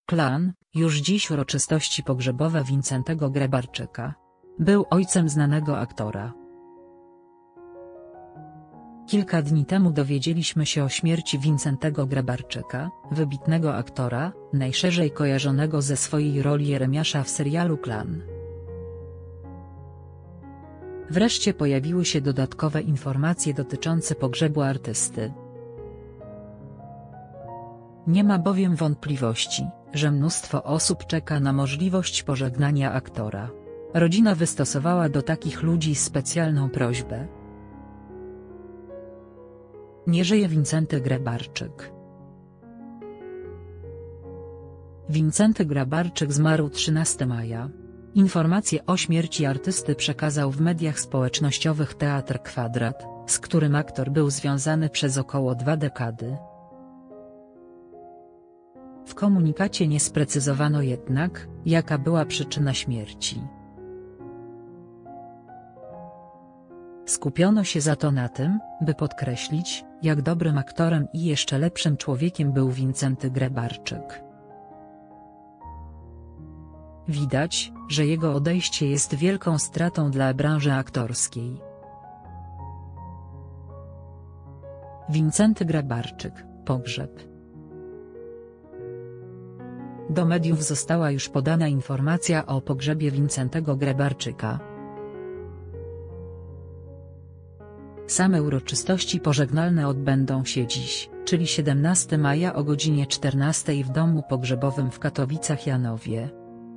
Klan, już dziś uroczystości pogrzebowe Wincentego Grabarczyka. Był ojcem znanego aktora. Kilka dni temu dowiedzieliśmy się o śmierci Wincentego Grabarczyka, wybitnego aktora, najszerzej kojarzonego ze swojej roli Jeremiasza w serialu Klan. Wreszcie pojawiły się dodatkowe informacje dotyczące pogrzebu artysty. Nie ma bowiem wątpliwości, że mnóstwo osób czeka na możliwość pożegnania aktora. Rodzina wystosowała do takich ludzi specjalną prośbę. Nie żyje Wincenty Grabarczyk. Wincenty Grabarczyk zmarł 13 maja. Informację o śmierci artysty przekazał w mediach społecznościowych Teatr Kwadrat, z którym aktor był związany przez około 2 dekady. W komunikacie nie sprecyzowano jednak, jaka była przyczyna śmierci. Skupiono się za to na tym, by podkreślić, jak dobrym aktorem i jeszcze lepszym człowiekiem był Wincenty Grabarczyk. Widać, że jego odejście jest wielką stratą dla branży aktorskiej. Wincenty Grabarczyk, pogrzeb. Do mediów została już podana informacja o pogrzebie Wincentego Grabarczyka. Same uroczystości pożegnalne odbędą się dziś, czyli 17 maja o godzinie 14 w domu pogrzebowym w Katowicach-Janowie.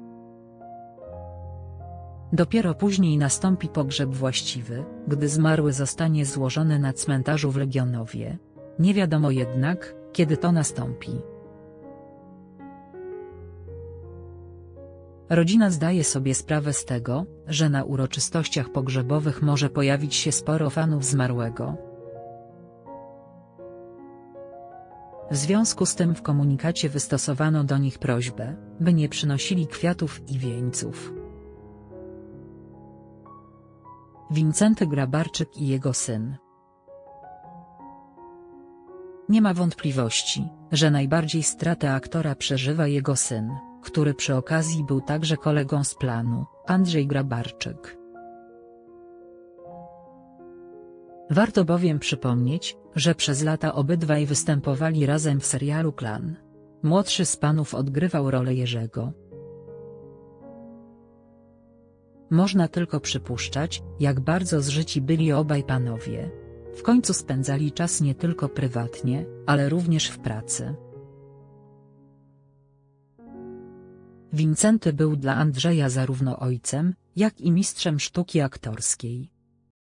Dopiero później nastąpi pogrzeb właściwy, gdy zmarły zostanie złożony na cmentarzu w Legionowie. Nie wiadomo jednak, kiedy to nastąpi. Rodzina zdaje sobie sprawę z tego, że na uroczystościach pogrzebowych może pojawić się sporo fanów zmarłego. W związku z tym w komunikacie wystosowano do nich prośbę, by nie przynosili kwiatów i wieńców. Wincenty Grabarczyk i jego syn. Nie ma wątpliwości, że najbardziej stratę aktora przeżywa jego syn, który przy okazji był także kolegą z planu, Andrzej Grabarczyk. Warto bowiem przypomnieć, że przez lata obydwaj występowali razem w serialu Klan. Młodszy z panów odgrywał rolę Jerzego. Można tylko przypuszczać, jak bardzo zżyci byli obaj panowie. W końcu spędzali czas nie tylko prywatnie, ale również w pracy. Wincenty był dla Andrzeja zarówno ojcem, jak i mistrzem sztuki aktorskiej.